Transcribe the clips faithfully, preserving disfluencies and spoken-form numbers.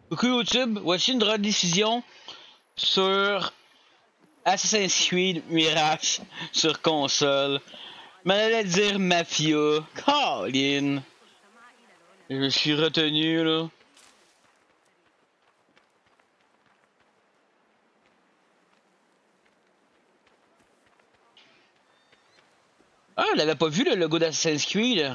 Coucou YouTube, voici une rediffusion sur Assassin's Creed Mirage sur console. M'allait dire Mafia. Colin. Je me suis retenu là. Ah, on l'avait pas vu le logo d'Assassin's Creed.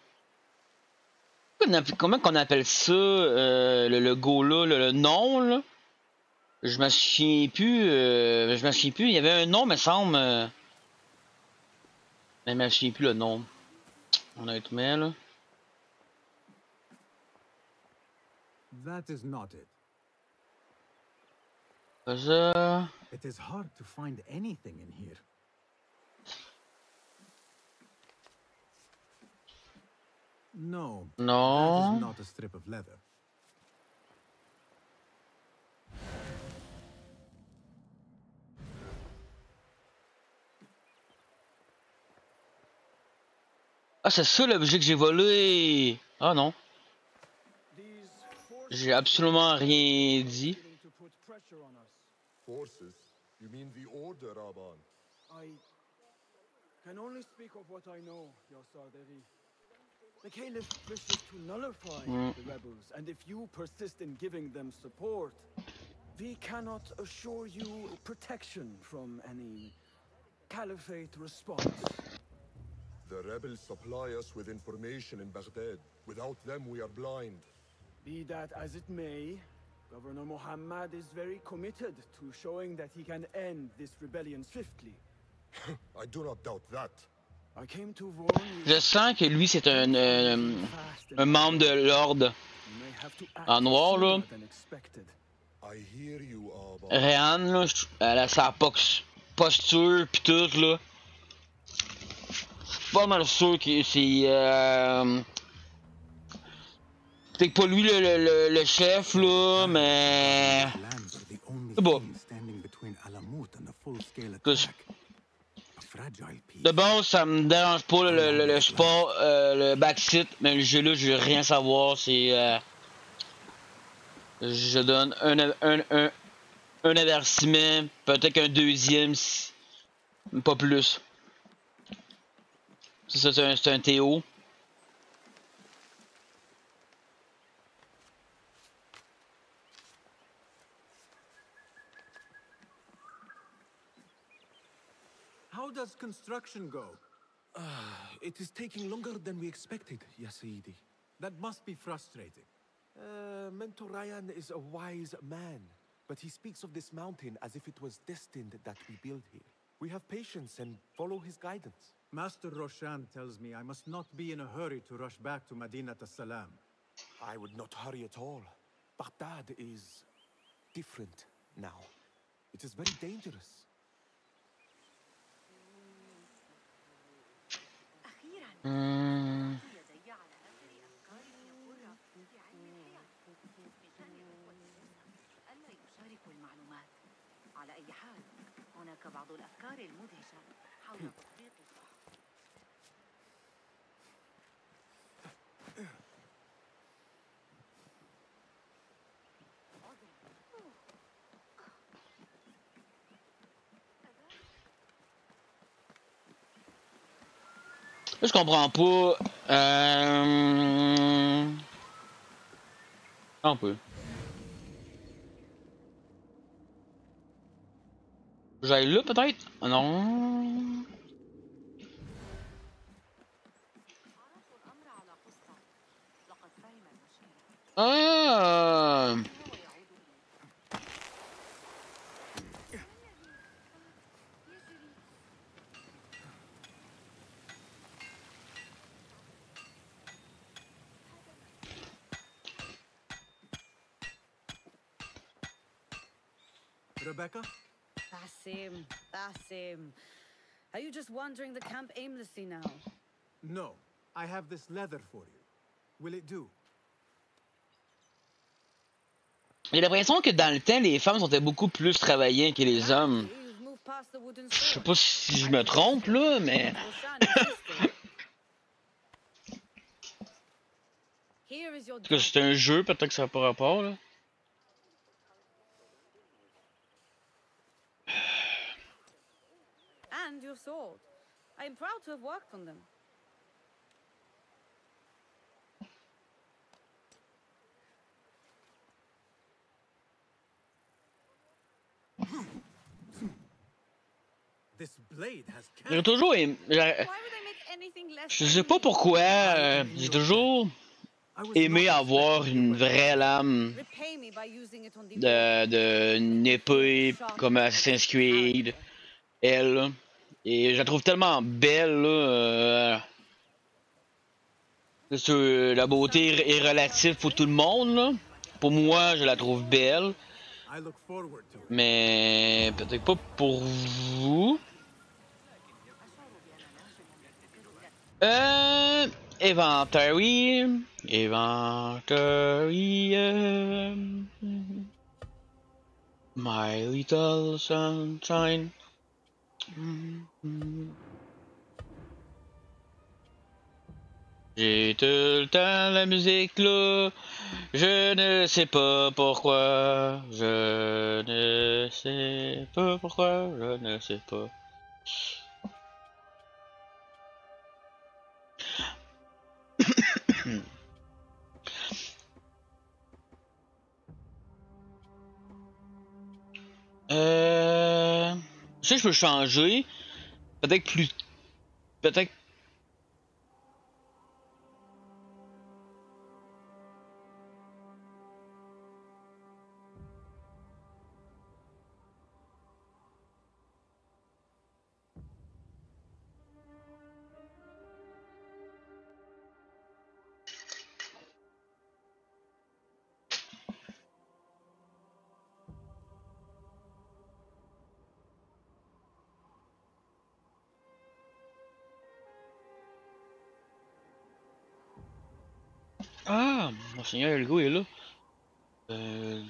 Comment qu'on appelle ça, euh, le logo là, le, le nom là? Je me souviens plus, euh, je me souviens plus, il y avait un nom me semble. Euh... Mais je me souviens plus le nom. Honnêtement là. That is not it. Ça. It is hard to find anything in here. No. Non. That is not a strip of leather. Ah, c'est ça l'objet que j'ai volé. Ah non. J'ai absolument rien dit. Forces? You mean the order, Raban? I can only speak of what I know, Your Sarderi. The Caliph wishes to nullify mm. the rebels, and if you persist in giving them support, we cannot assure you protection from any Caliphate response. The rebels supply us with information in Baghdad. Without them, we are blind. Be that as it may, Governor Muhammad is very committed to showing that he can end this rebellion swiftly. I do not doubt that. I came to warn you. Je sens que lui c'est un, euh, un membre de l'ordre en noir là. I hear you, Aba. Réan là, elle a sa posture pis tout là. Je suis pas mal sûr que c'est euh... peut-être pas lui le, le, le chef là, mais c'est bon. De base, ça me dérange pas le, le, le sport, euh, le backseat, mais le jeu là, je veux rien savoir. C'est, euh, je donne un, un, un, un avertissement, peut-être qu'un deuxième, pas plus. C'est ça, c'est un, c'est un Théo. How does construction go? Uh, it is taking longer than we expected, Ya Sayyidi. That must be frustrating. Uh, Mentor Ryan is a wise man, but he speaks of this mountain as if it was destined that we build here. We have patience and follow his guidance. Master Roshan tells me I must not be in a hurry to rush back to Madinat as-Salam. I would not hurry at all. Baghdad is different now. It is very dangerous. Hmm. Là, je comprends pas. Euh... Un peu. J'aille là peut-être? Non. Ah. Rebecca? Basim, Basim. Are you just wandering the camp aimlessly now? No. I have this leather for you. Will it do? J'ai l'impression que dans le temps, les femmes sont beaucoup plus travaillées que les hommes. Je sais pas si je me trompe là, mais. Parce que c'est un jeu, peut-être que ça n'a pas rapport là. to have worked on them. This blade has J'ai toujours aimé. Why would they make anything less Je sais pas pourquoi. euh, J'ai toujours aimé avoir une vraie lame Repay me by using it on the de, de une épée comme Assassin's Creed. Elle. Là. Et je la trouve tellement belle. Là, euh, c'est sûr, la beauté est relative pour tout le monde. Là. Pour moi, je la trouve belle. I look forward to it. Mais peut-être pas pour vous. Euh. Inventory. Inventory. Euh, My little sunshine. J'ai tout le temps la musique là. Je ne sais pas pourquoi. Je ne sais pas pourquoi. Je ne sais pas. Euh... Je sais que je peux changer. Peut-être plus... Peut-être... Ah! Mon seigneur Hugo est là. Euh...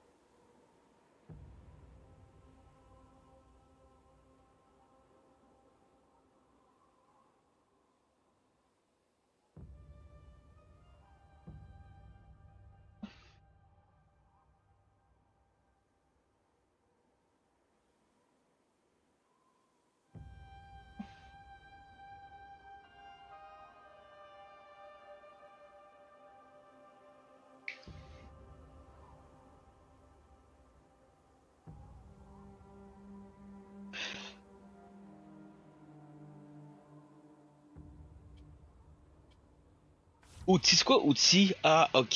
Outils, c'est quoi outils? Ah, ok.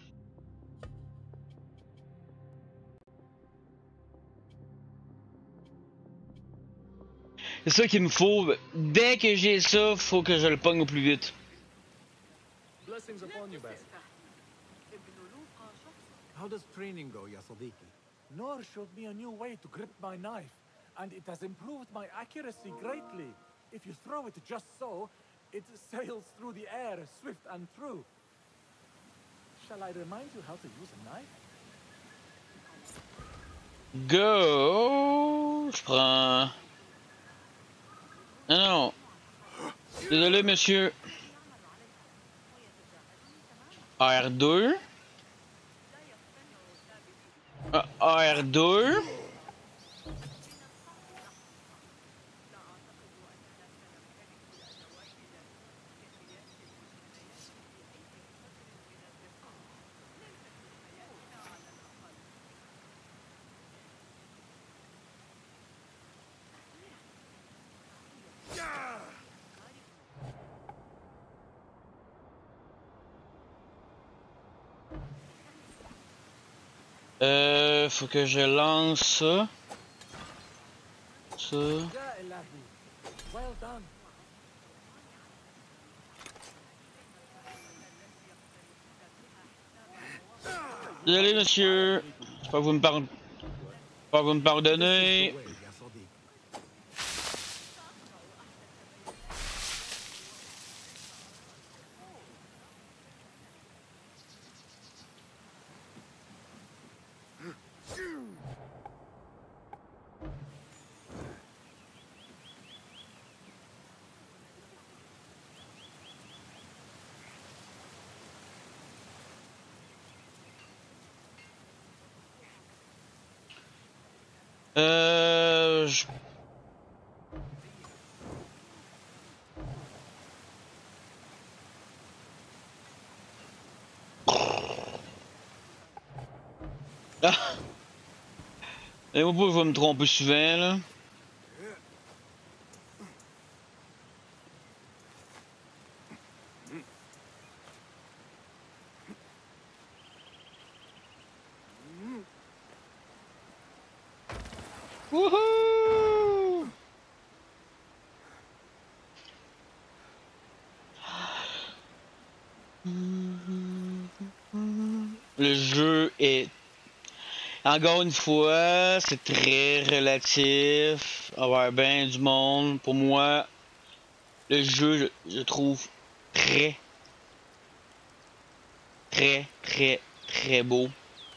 C'est ça qu'il me faut. Dès que j'ai ça, faut que je le pogne au plus vite. Blessings upon you, Baron. How does training go, ya Sadiqi? Nor showed me a new way to grip my knife, and it has improved my accuracy greatly. If you throw it just so, it sails through the air, swift and true. Shall I remind you how to use a knife? Go! Je prends... Non, non. Désolé, monsieur. R deux. Ah, R deux. Euh, faut que je lance ça. Ça. Ya Ilahi. Well done. Désolé, monsieur. J'espère que vous me pardonnez. J'espère que vous me pardonnez. Way, ya Sadiq. Euh... Je... Ah! Et moi, je vais me tromper souvent, là. Wouhou! Le jeu est, encore une fois, c'est très relatif, avoir bien du monde. Pour moi, le jeu, je, je trouve très, très, très, très beau.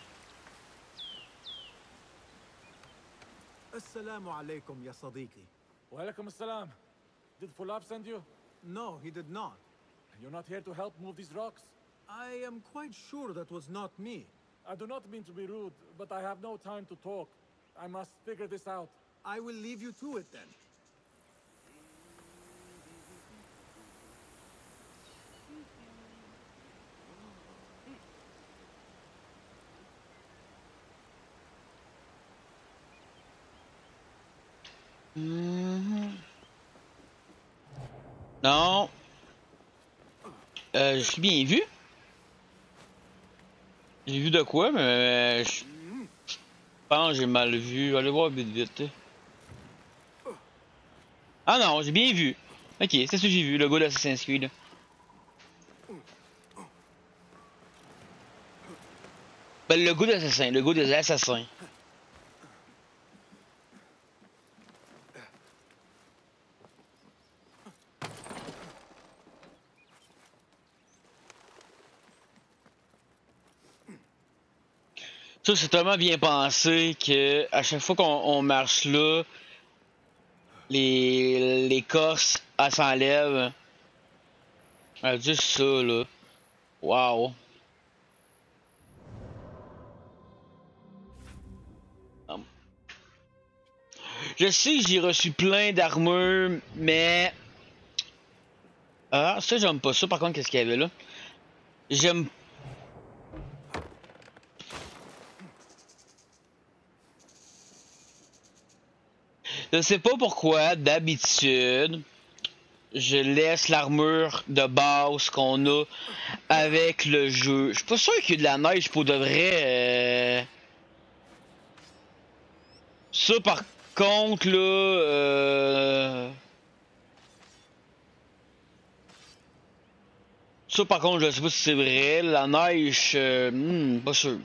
Assalamu alaikum, ya sadiqi. Walaikum assalam. Did Fulab send you? No, he did not. You're not here to help move these rocks? I am quite sure that was not me. I do not mean to be rude, but I have no time to talk. I must figure this out. I will leave you to it then. Mhm. Non. Euh, je suis bien vu. J'ai vu de quoi, mais je pense que j'ai mal vu. Allez voir vite vite. Ah non, j'ai bien vu. Ok, c'est ce que j'ai vu, le gars d'Assassin's Creed. Ben, le gars d'Assassin, le gars des assassins. Ça, c'est tellement bien pensé que à chaque fois qu'on on marche là, les l'écorce, elle s'enlève. Ah, juste ça, là. Wow. Je sais que j'ai reçu plein d'armures, mais... Ah, ça, j'aime pas ça. Par contre, qu'est-ce qu'il y avait là? J'aime... Je sais pas pourquoi, d'habitude, je laisse l'armure de base qu'on a avec le jeu. Je suis pas sûr qu'il y ait de la neige pour de vrai. Euh... Ça, par contre, là... Euh... Ça, par contre, je sais pas si c'est vrai. La neige, euh... hmm, pas sûr.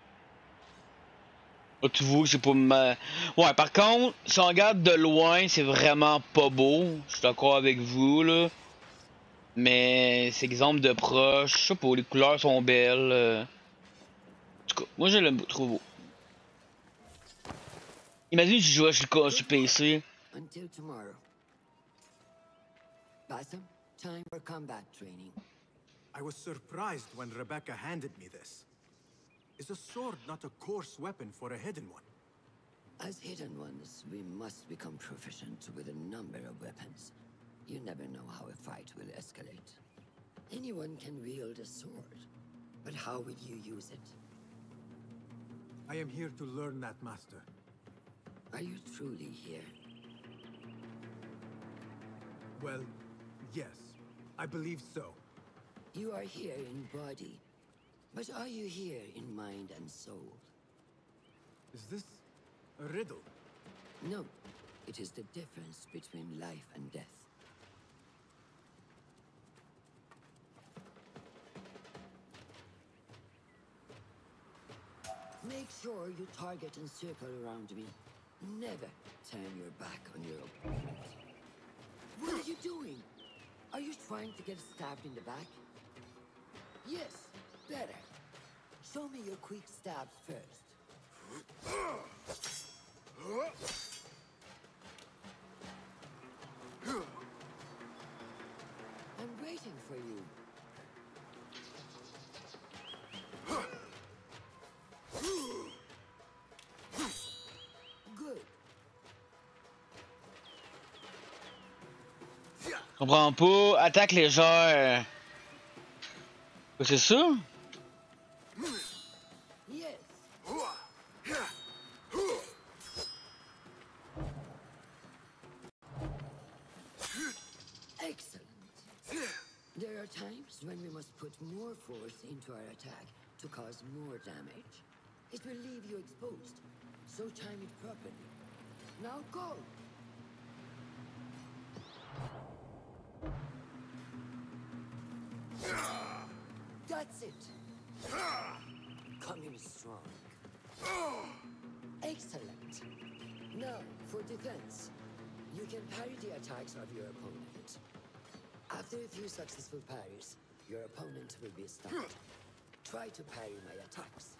Là, tu vois, c'est pas ma... Ouais, par contre, si on regarde de loin, c'est vraiment pas beau. Je suis d'accord avec vous, là. Mais c'est exemple de proche. Je sais pas, les couleurs sont belles. Euh... En tout cas, moi, je l'aime trop beau. Imagine si je jouais sur le sur P C. Until tomorrow. Basim, time for combat training. I was surprised when Rebecca handed me this. Is a sword not a coarse weapon for a hidden one? As hidden ones, we must become proficient with a number of weapons. You never know how a fight will escalate. Anyone can wield a sword, but how would you use it? I am here to learn that, Master. Are you truly here? Well, yes. I believe so. You are here in body, but are you here in mind and soul? Is this a riddle? No, it is the difference between life and death. Make sure you target and circle around me. Never turn your back on your opponent. What are you doing? Are you trying to get stabbed in the back? Yes, better. Show me your quick stabs first. I'm waiting for you. Good. Je comprends pas. Attaque légère. C'est ça? Yes. times when we must put more force into our attack to cause more damage. It will leave you exposed, so time it properly. Now go! That's it! Come in strong. Excellent. Now, for defense. You can parry the attacks of your opponent. After a few successful parries, your opponent will be stunned. Try to parry my attacks.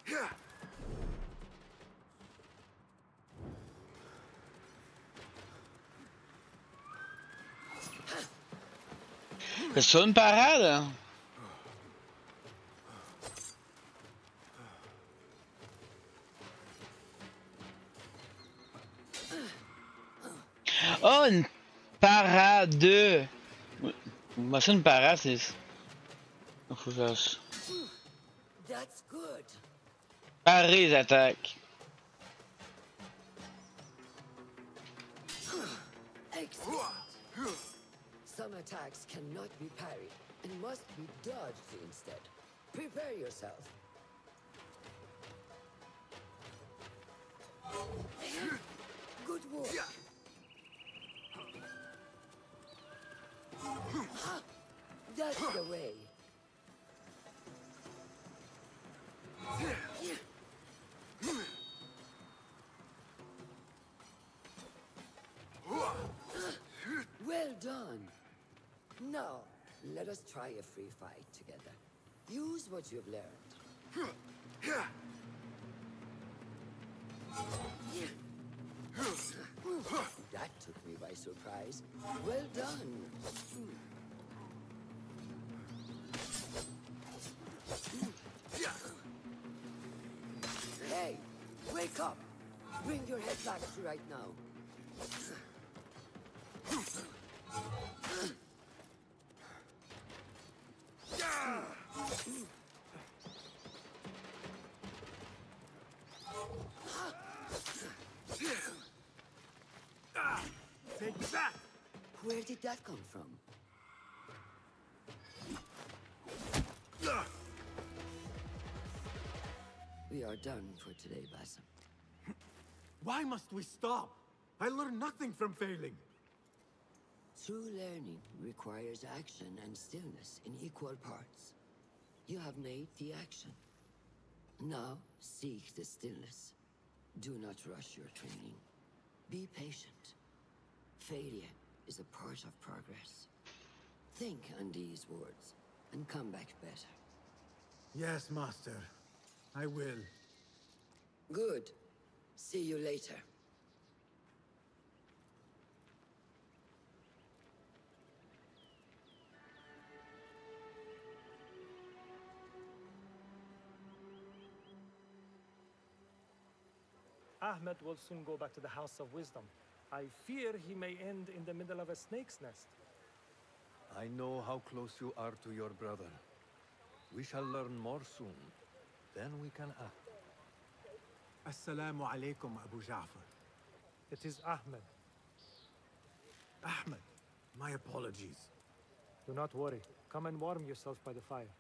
C'est ça une parade? Oh, une parade! Moi, c'est une parade, c'est. Faut que je. That's good. Parer les attaques. Excellent. Some attacks cannot be parried and must be dodged instead. Prepare yourself. Good work. That's the way. Well done. Now, let us try a free fight together. Use what you've learned. That took me by surprise. Well done. Hey, wake up! Bring your head back to right now. Take that! Where did that come from? We are done for today, Basim. Why must we stop? I learned nothing from failing. True learning requires action and stillness in equal parts. You have made the action. Now, seek the stillness. Do not rush your training. Be patient. Failure is a part of progress. Think on these words and come back better. Yes, Master. I will. Good. See you later. Ahmed will soon go back to the House of Wisdom. I fear he may end in the middle of a snake's nest. I know how close you are to your brother. We shall learn more soon. Then we can act. Assalamu alaikum, Abu Ja'far. It is Ahmed. Ahmed, my apologies. Do not worry. Come and warm yourself by the fire.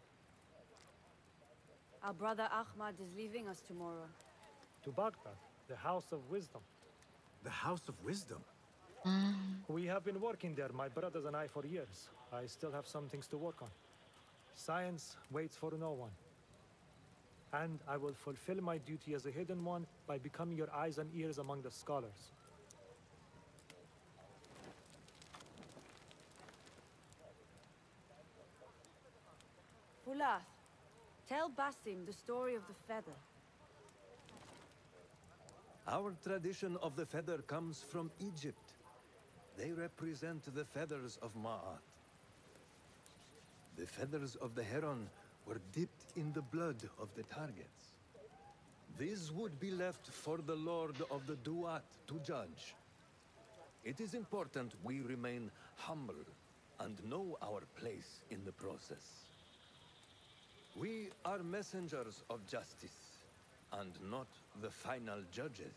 Our brother Ahmad is leaving us tomorrow. To Baghdad, the House of Wisdom. The House of Wisdom? We have been working there, my brothers and I, for years. I still have some things to work on. Science waits for no one. And I will fulfill my duty as a hidden one by becoming your eyes and ears among the scholars. Fulath, tell Basim the story of the feather. Our tradition of the feather comes from Egypt. They represent the feathers of Ma'at. The feathers of the heron were dipped in the blood of the targets. These would be left for the Lord of the Duat to judge. It is important we remain humble and know our place in the process. We are messengers of justice, and not the final judges.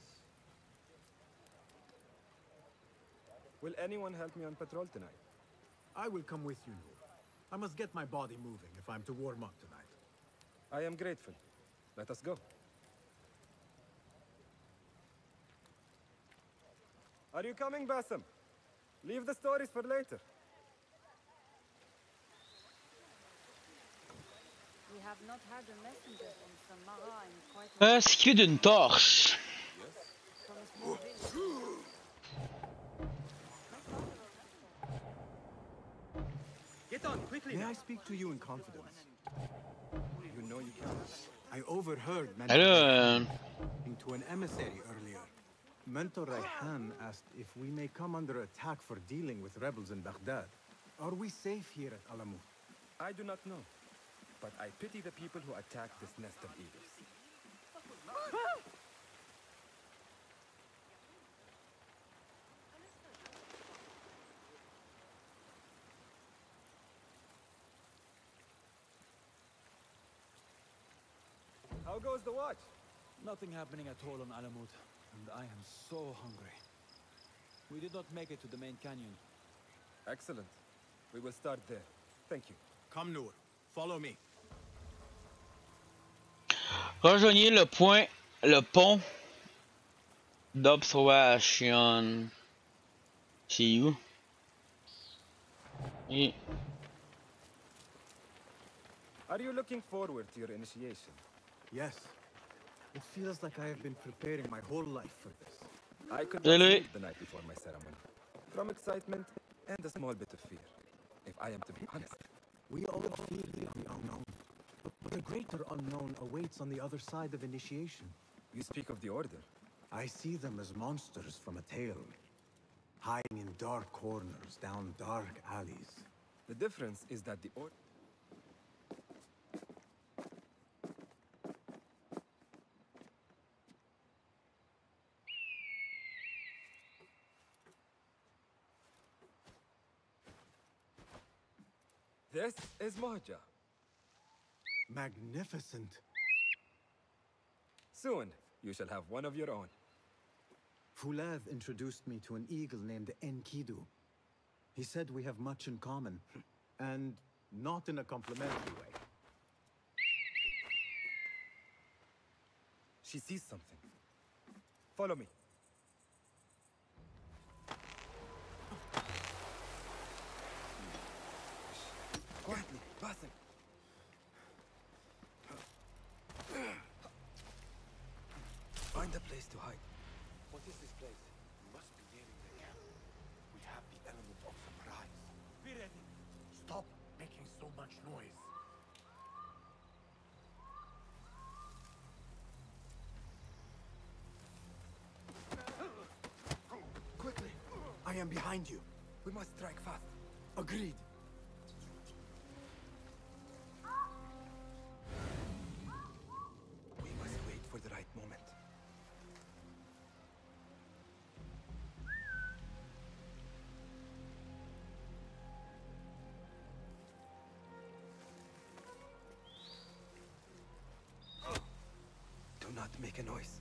Will anyone help me on patrol tonight? I will come with you, Noor. I must get my body moving if I'm to warm up tonight. I am grateful. Let us go. Are you coming, Basim? Leave the stories for later. We have not had a messenger from Samara in quite a Euh, c'est qu'il d'une torche. from a small village. Get on, quickly! May I speak to you in confidence? You know you can. I overheard Ben Mentor là, euh, Rayhan to an emissary earlier. Mentor Rayhan asked if we may come under attack for dealing with rebels in Baghdad. Are we safe here at Alamut? I do not know, but I pity the people who attack this nest of eagles. How goes the watch? Nothing happening at all on Alamut, and I am so hungry. We did not make it to the main canyon. Excellent. We will start there. Thank you. Come, Noor. Follow me. rejoignez le point, le pont d'observation. C'est où? Et... Are you looking forward to your initiation? Yes. It feels like I have been preparing my whole life for this. I could not Salut. sleep the night before my ceremony. From excitement and a small bit of fear, if I am to be honest. We all fear the unknown. But the greater unknown awaits on the other side of initiation. You speak of the Order. I see them as monsters from a tale, hiding in dark corners, down dark alleys. The difference is that the Order... This is Mahja. Magnificent. Soon, you shall have one of your own. Fulath introduced me to an eagle named Enkidu. He said we have much in common, and not in a complimentary way. She sees something. Follow me. Quietly, Basim. Find a place to hide. What is this place? We must be nearing the camp. We have the element of surprise. Be ready. Stop making so much noise. Quickly! I am behind you. We must strike fast. Agreed. We must wait for the right moment. Do not make a noise.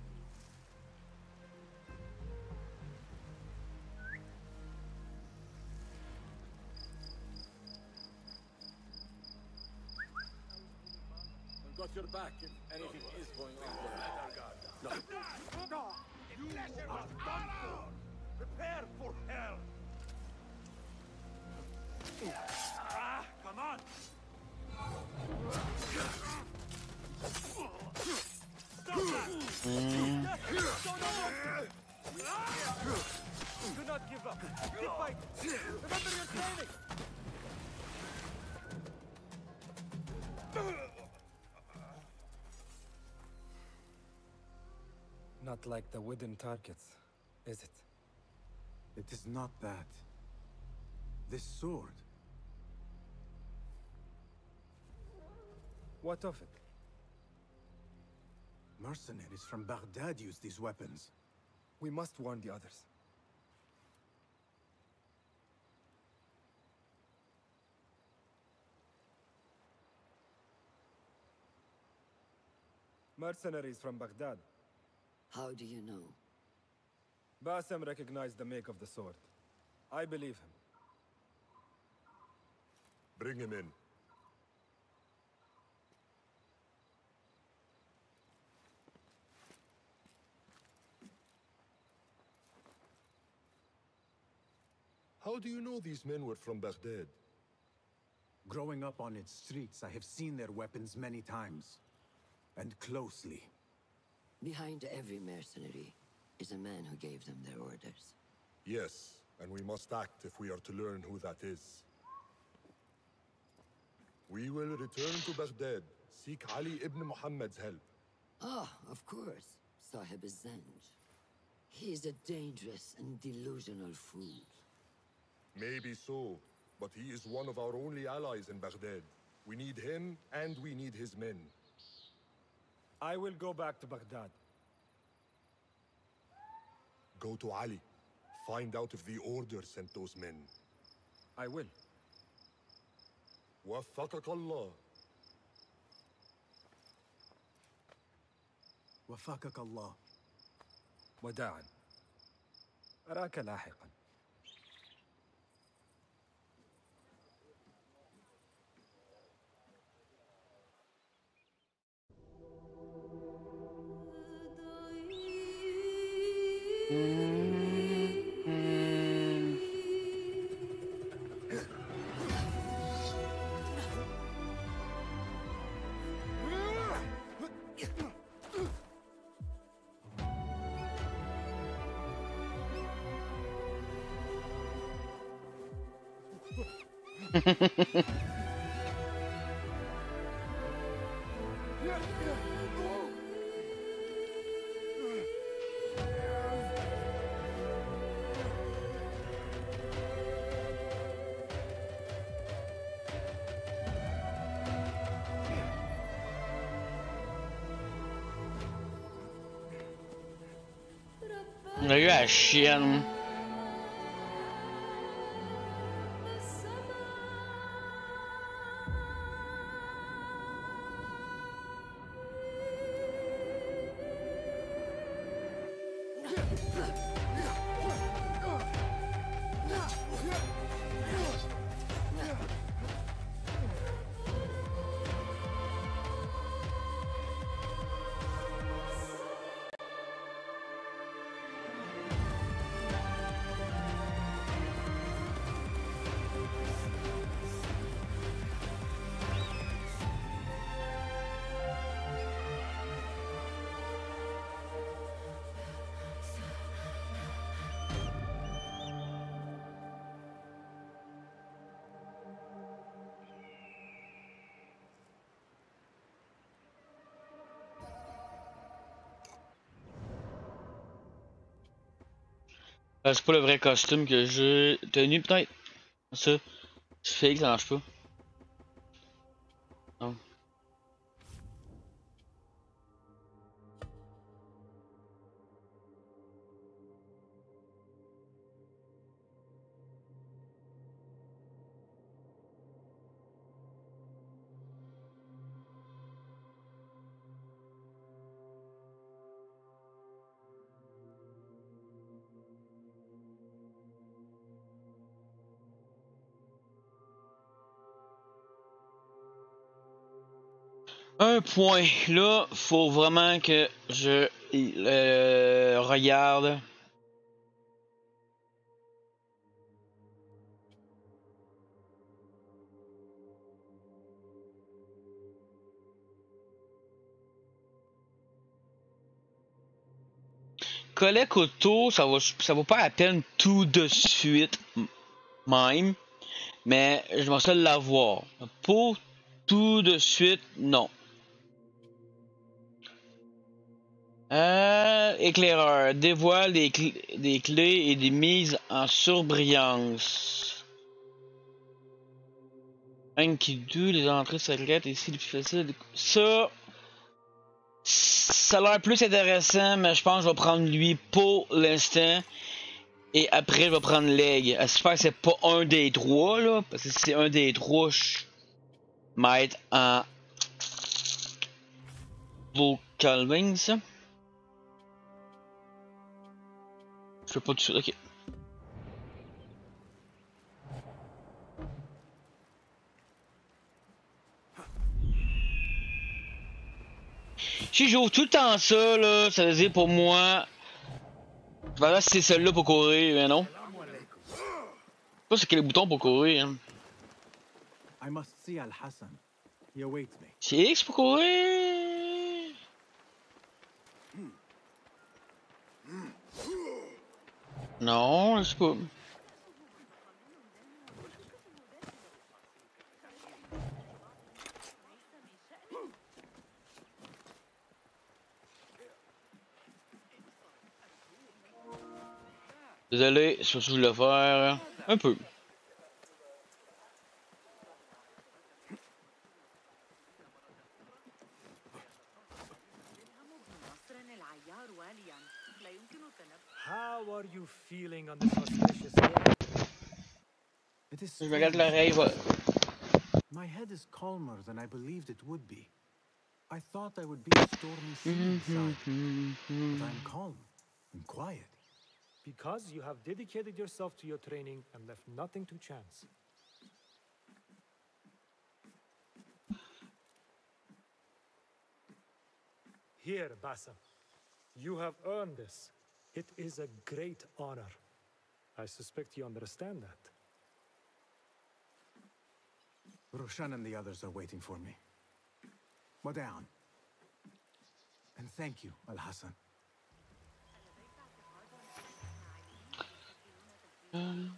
I've got your back if anything is going on there. No. No! You are done for! Prepare for hell! Ah, come on! Stop that! Do not give up. Keep fighting. Remember your training. Not like the wooden targets, is it? It is not that. This sword. What of it? Mercenaries from Baghdad use these weapons. We must warn the others. Mercenaries from Baghdad. How do you know? Basim recognized the make of the sword. I believe him. Bring him in. How do you know these men were from Baghdad? Growing up on its streets, I have seen their weapons many times. And closely. Behind every mercenary is a man who gave them their orders. Yes, and we must act if we are to learn who that is. We will return to Baghdad, seek Ali ibn Muhammad's help. Ah, of course, Sahib Zanj. He is a dangerous and delusional fool. Maybe so, but he is one of our only allies in Baghdad. We need him, and we need his men. I will go back to Baghdad. Go to Ali. Find out if the Order sent those men. I will. وفقك الله. وفقك الله. وداعا. أراك لاحقا. On a eu la chienne. Euh, c'est pas le vrai costume que j'ai. Tenu peut-être. Ça. C'est fake, ça marche pas. Non. Un point, là, faut vraiment que je euh, regarde. Collecte auto, ça va, ça vaut pas la peine tout de suite, même, mais je vais essayer de l'avoir. Pour tout de suite, non. Euh, éclaireur, dévoile des, cl des clés et des mises en surbrillance. Enkidu, les entrées secrètes ici les plus faciles. Ça, ça a l'air plus intéressant, mais je pense que je vais prendre lui pour l'instant. Et après, je vais prendre l'aigle. J'espère que c'est pas un des trois, là. Parce que si c'est un des trois, je vais être en Vocal Wings. Je fais pas tout de suite, ok. Si j'ouvre tout le temps ça, là, ça veut dire pour moi. Je vais voir si c'est celle-là pour courir, mais non. Je sais pas c'est quel bouton pour courir. Hein. I must see Al Hassan. He awaits me. C'est X pour courir. Non, je sais pas. Désolé, c'est pas ça que je voulais faire. Un peu. How are you feeling on this auspicious day? It is Je me regarde strange. l'oreille, voilà. My head is calmer than I believed it would be. I thought I would be a stormy sea inside, but I'm calm and quiet. Because you have dedicated yourself to your training and left nothing to chance. Here, Bassam. You have earned this. It is a great honor. I suspect you understand that. Roshan and the others are waiting for me. Modern. And thank you, Al Hassan. Um.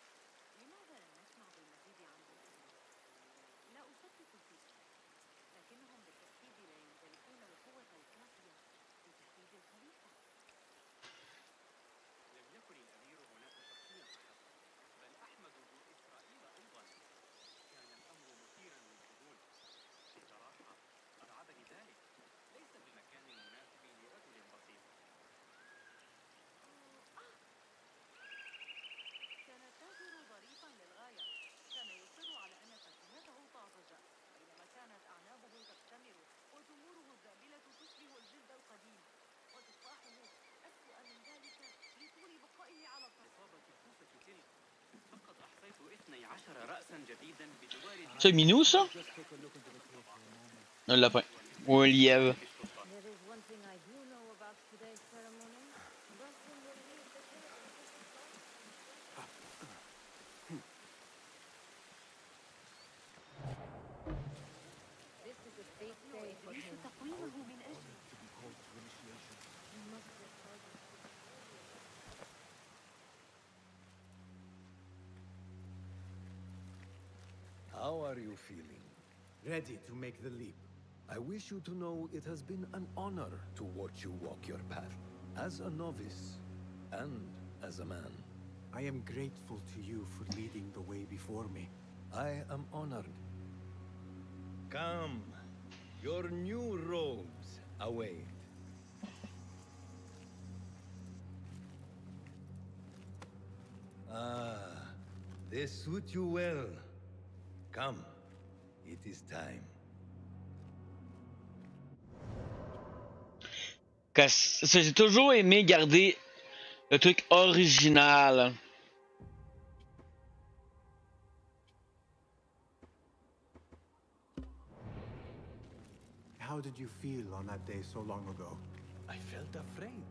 C'est Minou, ça? Un lapin. Ou un lièvre. How are you feeling? Ready to make the leap. I wish you to know it has been an honor to watch you walk your path. As a novice, and as a man. I am grateful to you for leading the way before me. I am honored. Come. Your new robes await. Ah, they suit you well. Come. It is time. J'ai toujours aimé garder le truc original. How did you feel on that day so long ago? I felt afraid.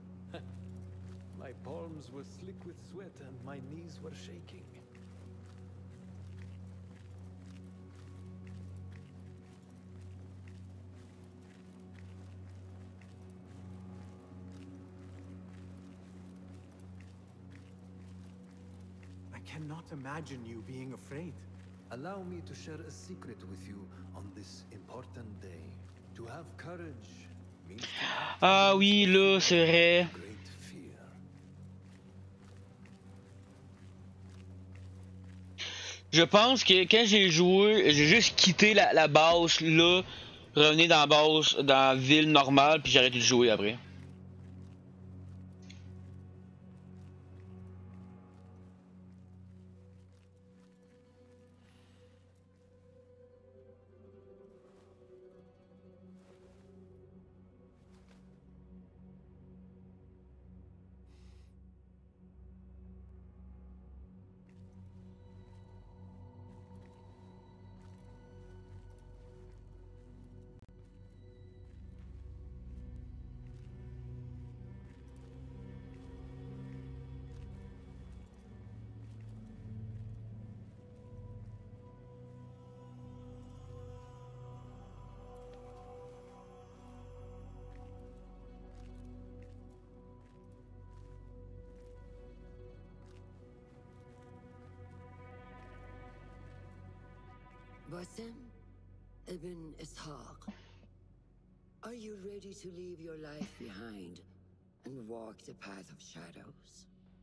My palms were slick with sweat and my knees were shaking. I cannot imagine you being afraid. Allow me to share a secret with you on this important day. To have courage means to have Ah oui, là, c'est vrai. great fear. Je pense que quand j'ai joué, j'ai juste quitté la, la base là, revenu dans la base, dans la ville normale, puis j'ai arrêté de jouer après. Basim, Ibn Ishaq, are you ready to leave your life behind and walk the path of shadows?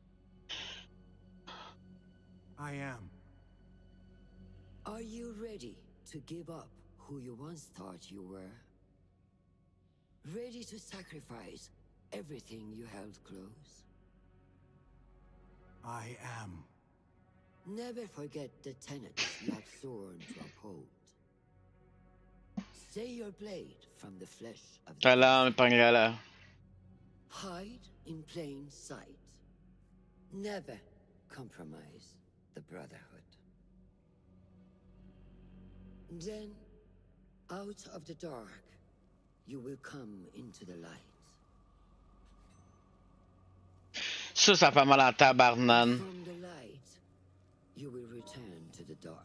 I am. Are you ready to give up who you once thought you were? Ready to sacrifice everything you held close? I am. Never forget the tenets you have sworn to uphold. Stay your blade from the flesh of the Salam, Pangala. Hide in plain sight. Never compromise the Brotherhood. Then, out of the dark, you will come into the light. Ça, ça fait mal à tabarnan. From the light, you will return to the dark.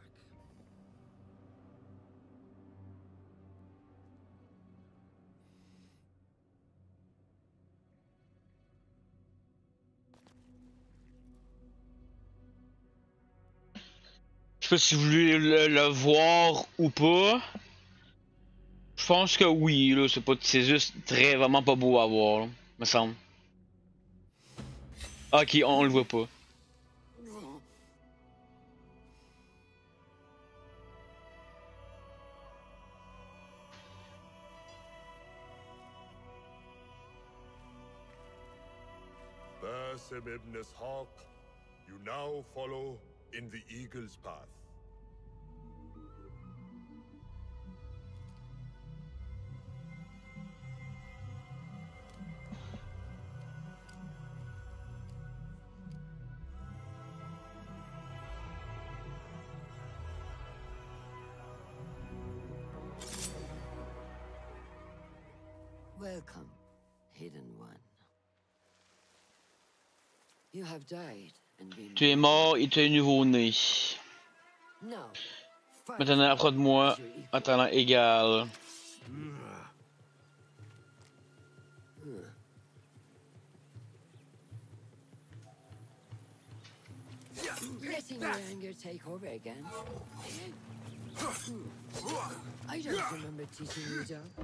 Je sais pas si vous voulez le, le voir ou pas. Je pense que oui, là, c'est pas, c'est juste très vraiment pas beau à voir, là, me semble. Ok, on, on le voit pas. Basim ibn Ishaq, you now follow in the Eagle's path. Welcome, Hidden One. You have died and been... Tu es mort et tu es nouveau-né. Now, Maintenant, approche de moi en talent égal. Letting your anger take over again. I don't remember teaching you that.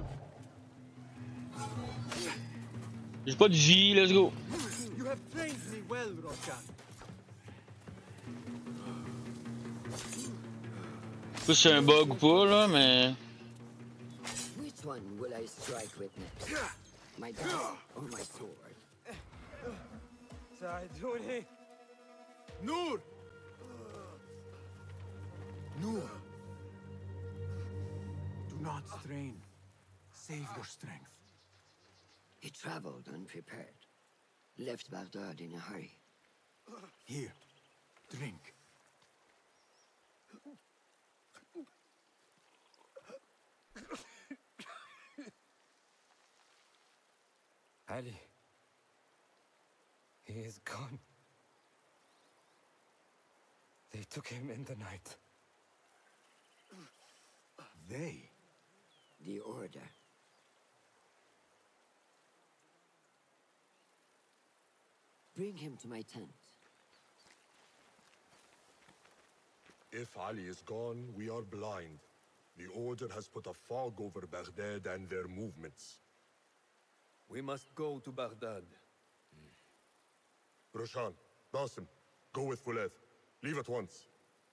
J'ai pas de vie, let's go. You have trained me well, Roshan. Je sais pas si c'est un bug ou pas, là, mais. Which one will I strike with next? My dagger or my sword? ساعدوني. Noor! Noor! Do not strain. Save your strength. He traveled unprepared. Left Baghdad in a hurry. Here, drink. Ali. He is gone. They took him in the night. They? The Order. Bring him to my tent. If Ali is gone, we are blind. The Order has put a fog over Baghdad and their movements. We must go to Baghdad. Roshan, Basim, go with Fuleth. Leave at once.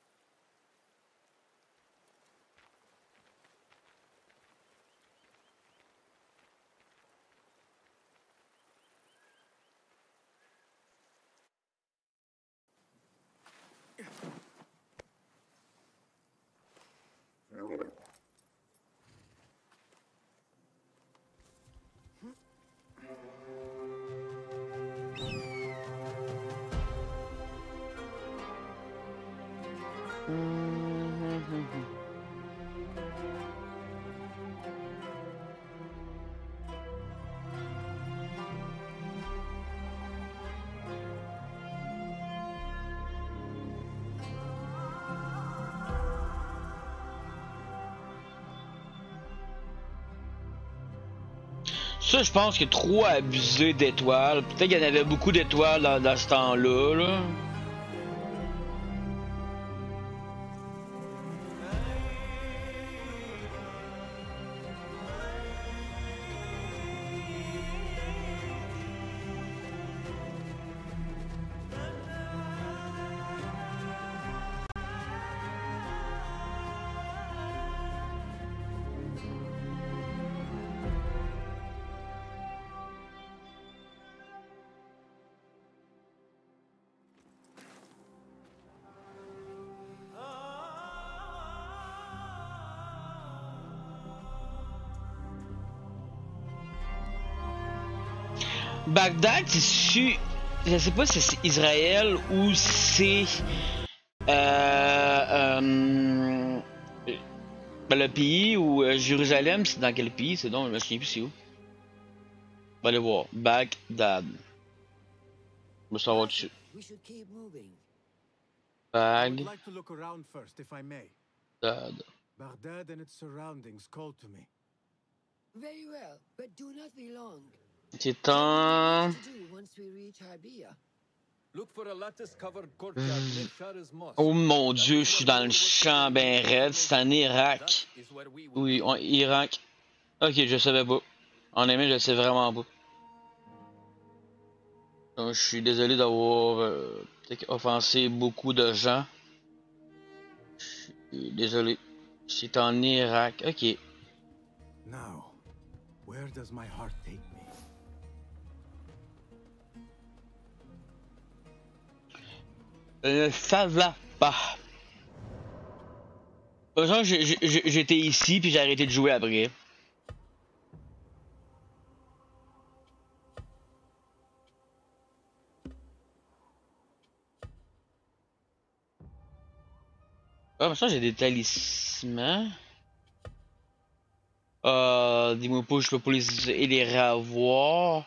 Ça, je pense qu'il est trop abusé d'étoiles. Peut-être qu'il y en avait beaucoup d'étoiles dans, dans ce temps-là, là. Bagdad, c'est su... Je sais pas si c'est Israël ou c'est... Euh... euh ben, le pays ou euh, Jérusalem, c'est dans quel pays? C'est donc, je me souviens plus c'est où. On va aller voir. Bagdad. Je vais savoir dessus. We should keep moving. I would Bagdad. like to look around first, if I may. Baghdad and its surroundings call to me. Very well, but do not be long. C'est en... What to do once we reach Harbia? Look for a lattice-covered courtyard near Shara's mosque. Oh mon dieu, je suis dans le champ ben raide, c'est en Irak. Oui, en Irak. Ok, je savais pas. En aimé, je sais vraiment pas. Donc, je suis désolé d'avoir euh, peut-être offensé beaucoup de gens. Je suis désolé. C'est en Irak. Ok. Now, where does my heart take me? Euh, ça va pas. Par exemple, j'étais ici puis j'ai arrêté de jouer après. Ah, mais ça j'ai des talismans. Euh, dis-moi pas, je peux pas les, les revoir.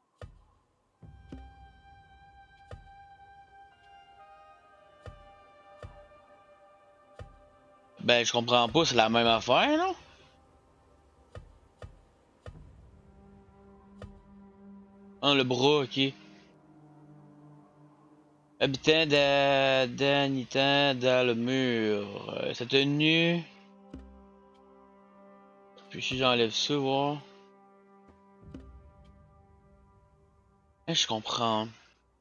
Ben, je comprends pas, c'est la même affaire, non? Ah, le bras, ok. Habitant d'Anitan dans le mur. Euh, sa tenue. Puis si j'enlève ça, voir. Eh, je comprends.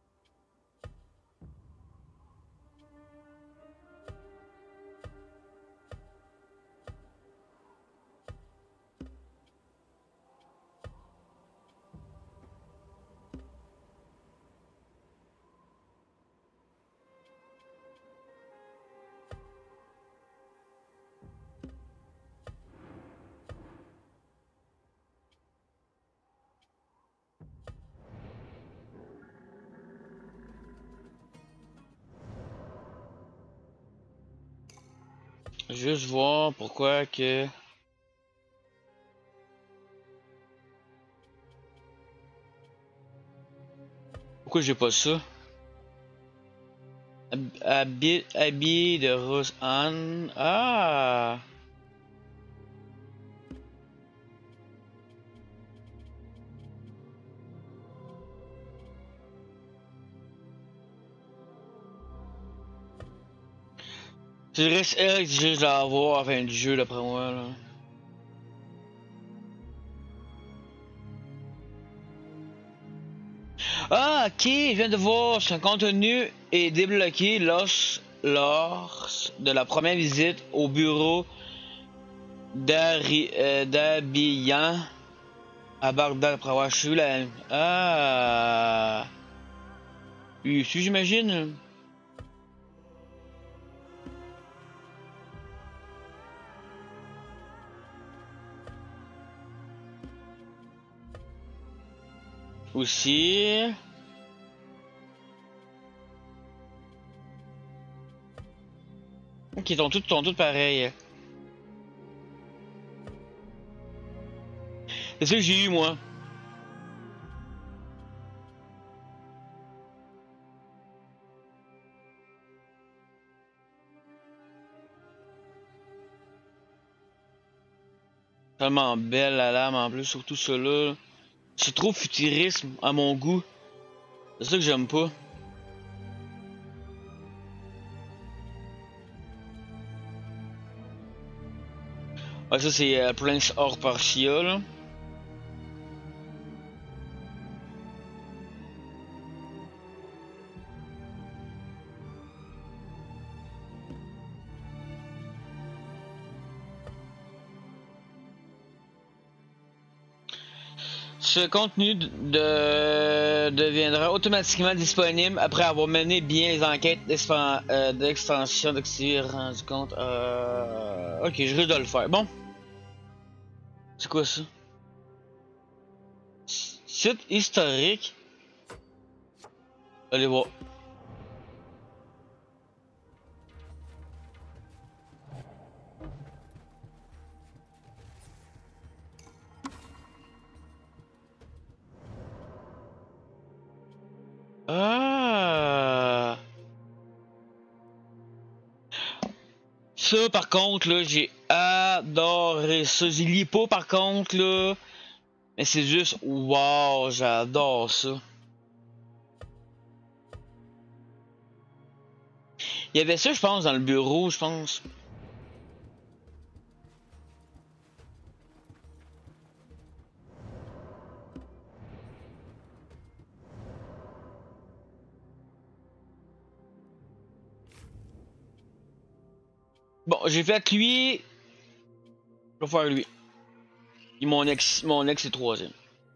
Juste voir pourquoi que... Pourquoi j'ai pas ça? Habit, habillé de Rose Anne. Ah! C'est reste elle que je dois avoir à la fin du jeu d'après moi là. Ah ok, je viens de voir, son contenu est débloqué lors, lors de la première visite au bureau d'Abiyyan euh, à Bagdad après avoir su la... Ah... Ici j'imagine. Aussi. Ok, ils sont tous, sont tous pareils. C'est ça que j'ai eu moi. Tellement belle la lame en plus, surtout ceux-là. C'est trop futurisme à mon goût. C'est ça que j'aime pas. Ouais, ça c'est euh, Prince Horpartia là. Ce contenu de... deviendra automatiquement disponible après avoir mené bien les enquêtes d'extension de s'y rendu compte. Euh... Ok, je risque de le faire. Bon. C'est quoi ça? Site historique. Allez voir. Ah. Ça par contre là, j'ai adoré ça. J'y lis pas par contre là. Mais c'est juste wow, j'adore ça. Il y avait ça je pense dans le bureau, je pense. Bon, j'ai fait lui. Je vais faire lui. Et mon ex, mon ex est troisième.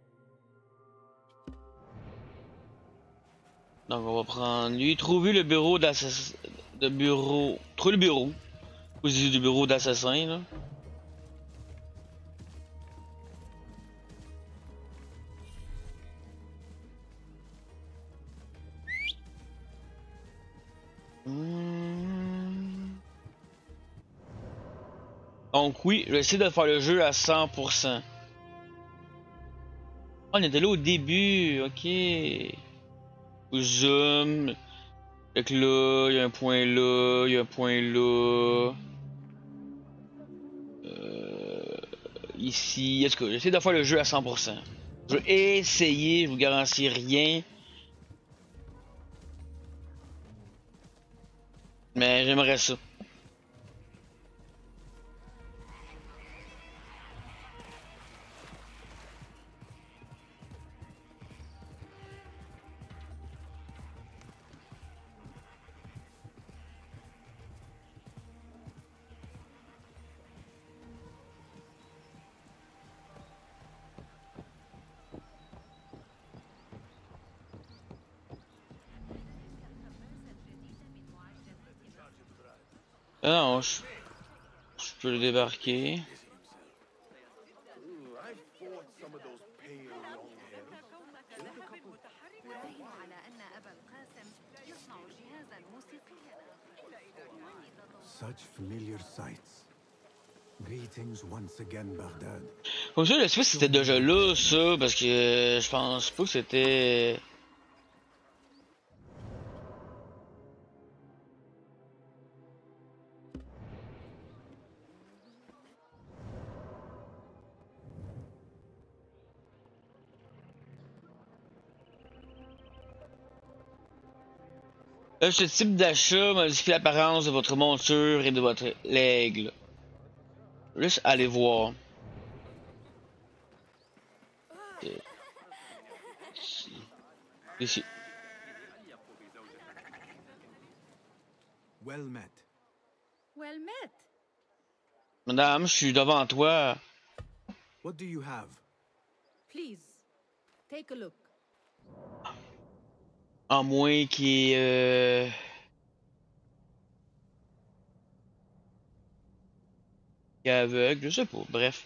Donc on va prendre lui. Trouver le bureau d'assassin. De bureau. Trouver le bureau. Ou du bureau d'assassin là. Hmm. Donc oui, je vais essayer de faire le jeu à cent pour cent. Oh, on était là au début, ok. Zoom. Fait que là, il y a un point là, il y a un point là. Euh, ici, est-ce que j'essaie de faire le jeu à cent pour cent. Je vais essayer, je vous garantis rien. Mais j'aimerais ça. Ah non, je, je peux le débarquer. Such familiar sights. Greetings once again, Baghdad. Comme ça, je sais pas si c'était déjà là, ça, parce que euh, je pense pas que c'était. Là, ce type d'achat modifie l'apparence de votre monture et de votre l'aigle. Juste aller voir. Ici. Ici. Well met. Well met. Madame, je suis devant toi. What do you have? Please, take a look. À moins qu'il euh... qu'il est aveugle, je sais pas, bref.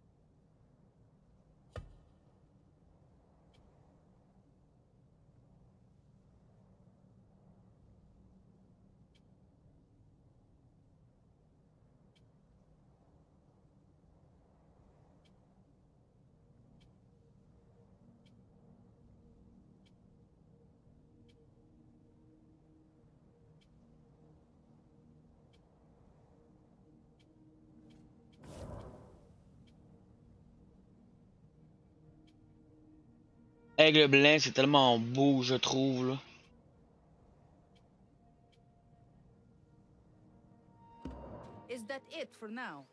Aigle blanc, c'est tellement beau, je trouve, là. Is that it for now?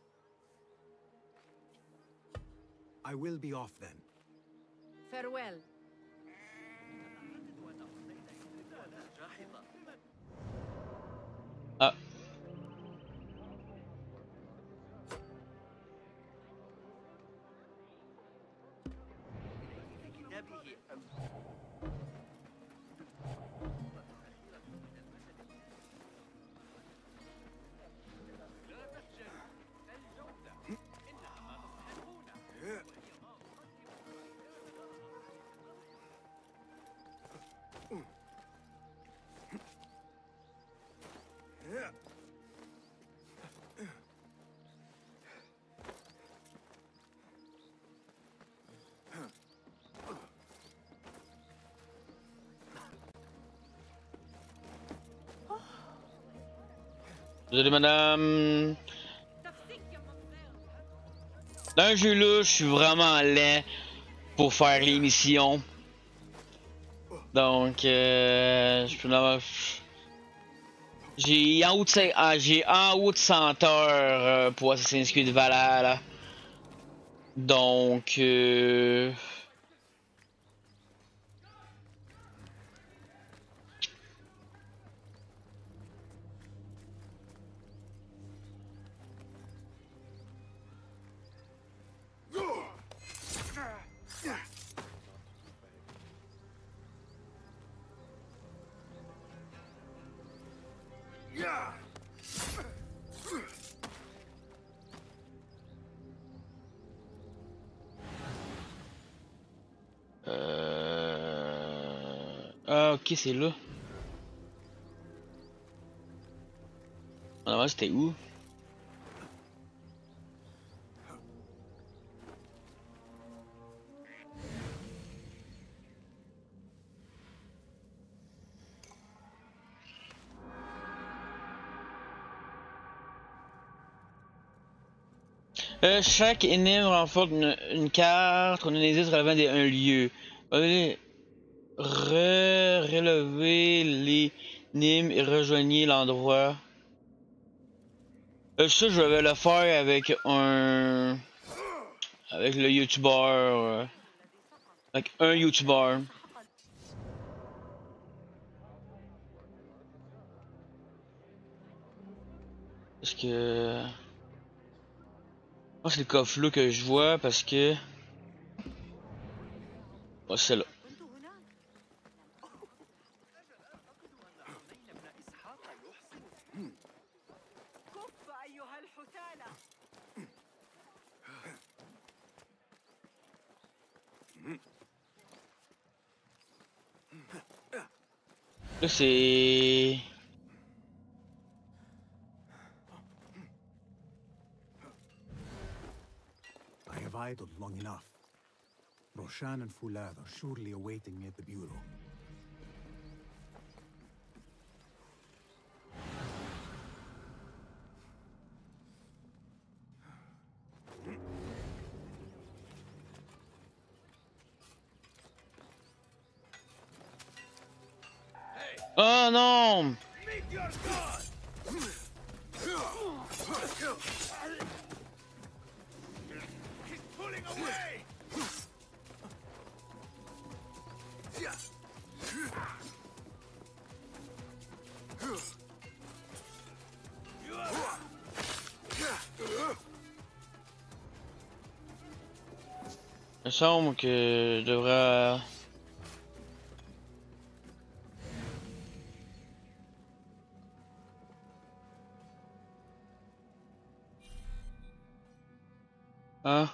I will be off then. Farewell. Ah. Désolé, madame. Dans un jeu là, je suis vraiment laid pour faire les missions. Donc, euh, je peux en avoir... J'ai en haut de, cin- ah, j'ai en haut de cent heures euh, pour Assassin's Creed Valhalla. Donc, euh... Euh... Ah, ok, c'est là. Ah, c'était où? Euh, chaque énigme renforce une, une carte, on a des indices relevant d'un lieu. Allez, re relevez l'énigme et rejoignez l'endroit. Euh, ça, je vais le faire avec un... Avec le YouTuber. Euh, avec un YouTuber. Parce que... Moi, c'est le coffre là que je vois parce que... Oh, c'est là. Là, c'est... I have idled long enough. Roshan and Foulad are surely awaiting me at the bureau. Oh non! Il me semble que je devrais... Hein?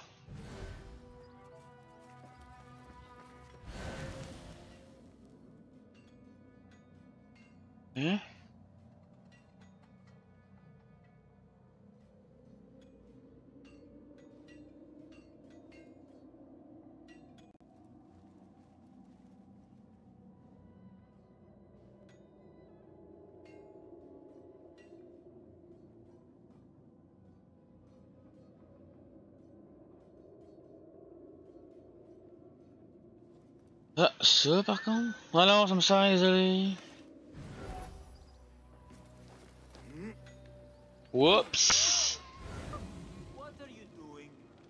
Hein? Ah, ça par contre? Ah non, ça me sert, désolé. Whoops! What are you doing?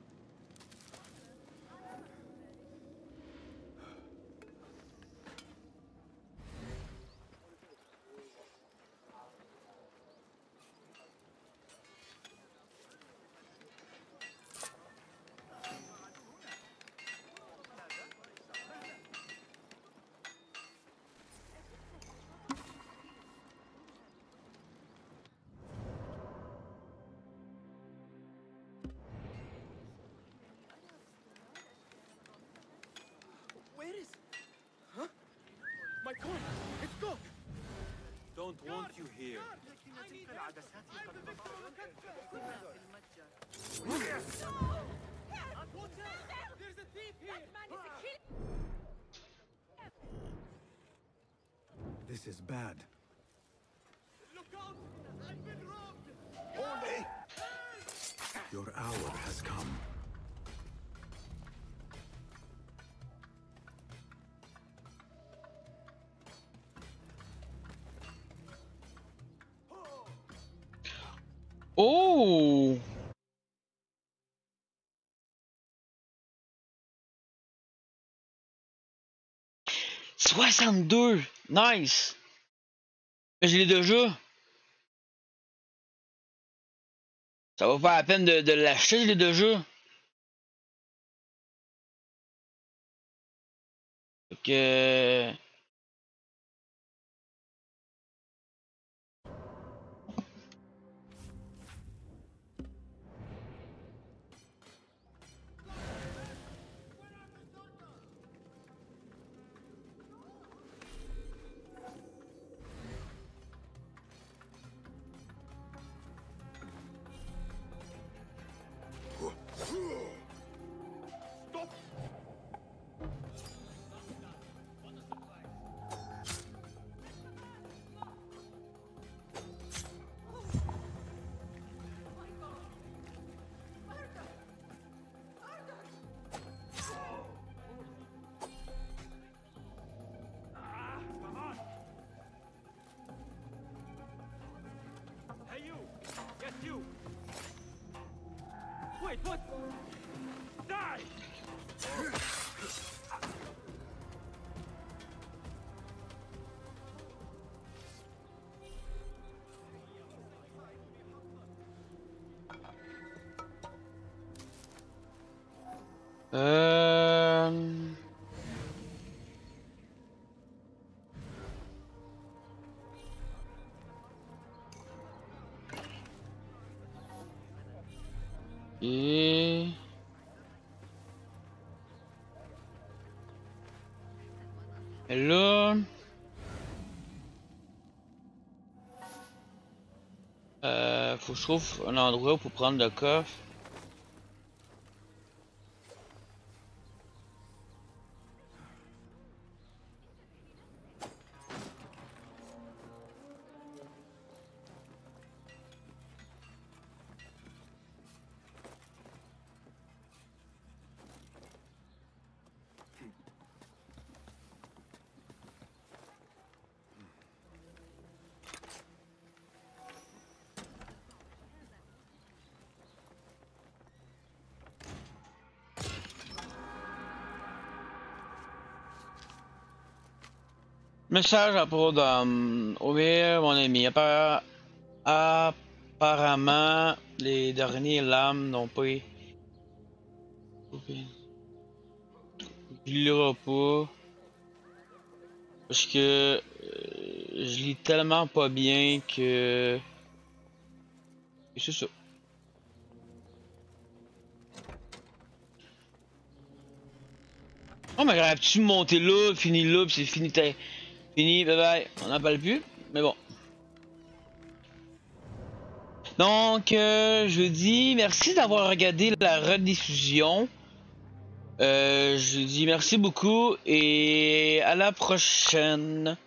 Where is... Huh? My coin! It's gone! Don't want you here. There's a thief here! This is bad. Look out! I've been robbed! Your hour has come. Oh! soixante-deux! Nice! Mais je l'ai déjà. Ça va pas la peine de, de l'acheter, je l'ai déjà. Fait que... Wait, what? Die! Euh... Et... Et là... Euh, faut que je trouve un endroit pour prendre le coffre. Message à propos de Ouvir, mon ami. Appara- Apparemment, les derniers lames n'ont pas été. Je lirai pas. Parce que euh, je lis tellement pas bien que. Et c'est ça. Oh, mais aurais-tu monté là, fini là, pis c'est fini, t'es fini, bye bye, on n'en parle plus, mais bon. Donc, euh, je dis merci d'avoir regardé la rediffusion. Euh, je dis merci beaucoup et à la prochaine.